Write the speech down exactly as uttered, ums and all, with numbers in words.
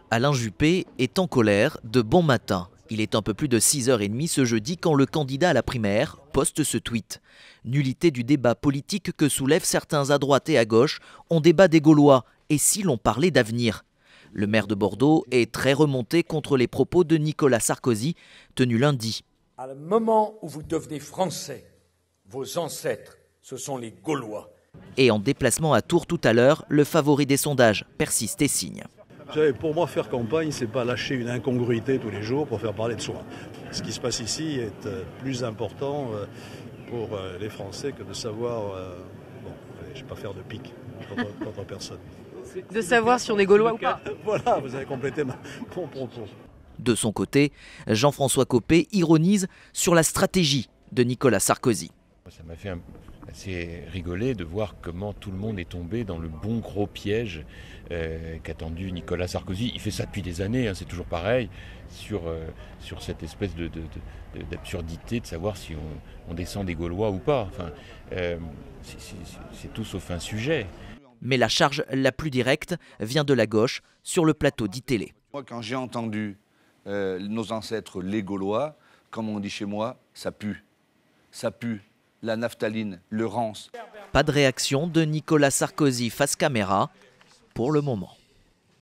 Alain Juppé est en colère de bon matin. Il est un peu plus de six heures trente ce jeudi quand le candidat à la primaire poste ce tweet. Nullité du débat politique que soulèvent certains à droite et à gauche. On débat des Gaulois. Et si l'on parlait d'avenir ? Le maire de Bordeaux est très remonté contre les propos de Nicolas Sarkozy tenus lundi. À le moment où vous devenez français, vos ancêtres, ce sont les Gaulois. Et en déplacement à Tours tout à l'heure, le favori des sondages persiste et signe. Vous savez, pour moi, faire campagne, c'est pas lâcher une incongruité tous les jours pour faire parler de soi. Ce qui se passe ici est plus important pour les Français que de savoir... Bon, je ne vais pas faire de pique contre, contre personne. De savoir si on est Gaulois ou pas. Voilà, vous avez complété ma... mon propos. De son côté, Jean-François Copé ironise sur la stratégie de Nicolas Sarkozy. Ça m'a fait assez rigoler de voir comment tout le monde est tombé dans le bon gros piège euh, qu'a tendu Nicolas Sarkozy. Il fait ça depuis des années, hein, c'est toujours pareil, sur, euh, sur cette espèce de, de, de, d'absurdité de savoir si on, on descend des Gaulois ou pas. Enfin, euh, c'est, c'est, c'est tout sauf un sujet. Mais la charge la plus directe vient de la gauche sur le plateau d'I-Télé. Moi, quand j'ai entendu euh, nos ancêtres, les Gaulois, comme on dit chez moi, ça pue. Ça pue. La naphtaline, le rance. Pas de réaction de Nicolas Sarkozy face caméra pour le moment.